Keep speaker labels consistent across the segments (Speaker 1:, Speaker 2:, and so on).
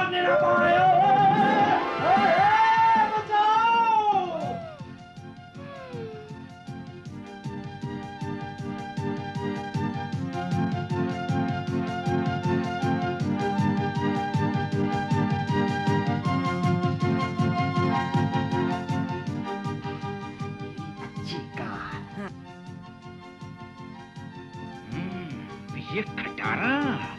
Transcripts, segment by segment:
Speaker 1: भागने ना पाए।
Speaker 2: ये खटारा,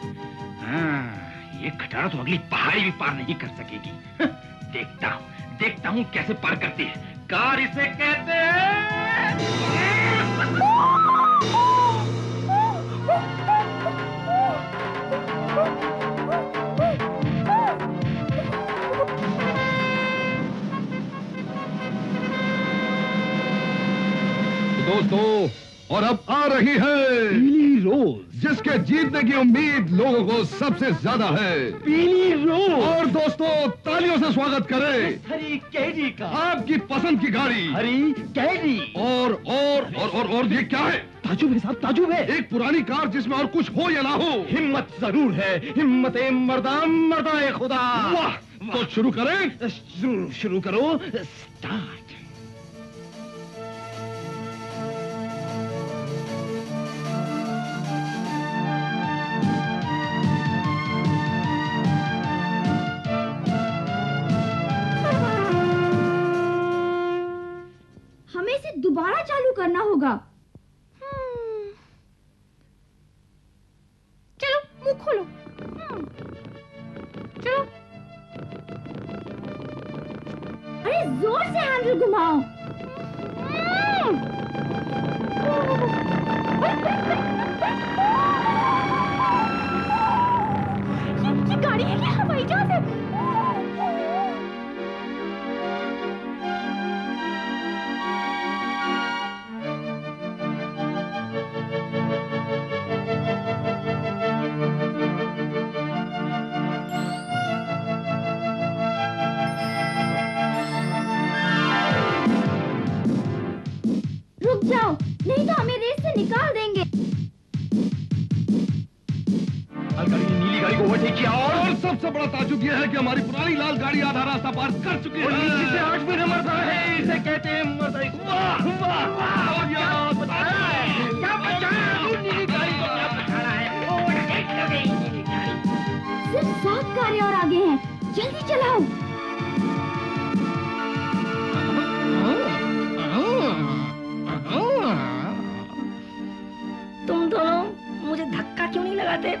Speaker 2: ये खटारा तो अगली पहाड़ी भी पार नहीं कर सकेगी। देखता हूँ कैसे पार करती है। कार इसे कहते हैं।
Speaker 3: दोस्तों, और अब आ रही है
Speaker 4: पीली रोज,
Speaker 3: जिसके जीतने की उम्मीद लोगों को सबसे ज्यादा है।
Speaker 4: पीली रोज।
Speaker 3: और दोस्तों, तालियों से स्वागत करें
Speaker 4: हरी कैरी का,
Speaker 3: आपकी पसंद की गाड़ी
Speaker 4: हरी कैरी।
Speaker 3: और ये क्या है?
Speaker 4: ताजुब है साहब, ताजुब है।
Speaker 3: एक पुरानी कार जिसमें और कुछ हो या ना हो,
Speaker 4: हिम्मत जरूर है। हिम्मत मर्दा मर्दा खुदा।
Speaker 3: वाह, तो शुरू करें।
Speaker 4: शुरू करो। स्टार्ट।
Speaker 5: हमें इसे दोबारा चालू करना होगा। चलो मुंह खोलो। चलो, अरे जोर से हैंडल घुमाओ। ये गाड़ी है क्या हवाई जहाज है? रुक जाओ, नहीं तो हमें रेस से निकाल देंगे।
Speaker 4: लाल गाड़ी ने नीली गाड़ी को ओवरटेक किया
Speaker 3: और सबसे बड़ा ताजुब यह है कि हमारी पुरानी लाल गाड़ी आधा रास्ता पार कर चुकी है।
Speaker 4: नीचे से 8 नंबर मरता है। इसे कहते हैं मरदा। वाह वाह वाह, क्या बचाया नीली गाड़ी को, क्या बचाना है। ओवरटेक कर गई नीली गाड़ी।
Speaker 5: सिर्फ 7 कारें और आगे हैं, जल्दी चलाओ।
Speaker 6: तुम दोनों मुझे धक्का क्यों नहीं लगाते?